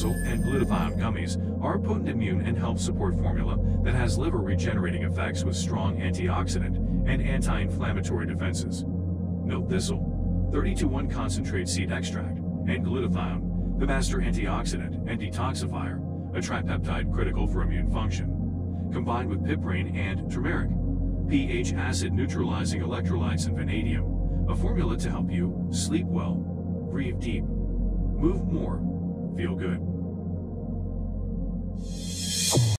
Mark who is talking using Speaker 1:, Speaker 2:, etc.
Speaker 1: Thistle and Glutathione gummies are a potent immune and health support formula that has liver-regenerating effects with strong antioxidant and anti-inflammatory defenses. Note Thistle, 30-to-1 concentrate seed extract, and Glutathione, the master antioxidant and detoxifier, a tripeptide critical for immune function, combined with piperine and turmeric, pH acid neutralizing electrolytes and vanadium, a formula to help you sleep well, breathe deep, move more, feel good.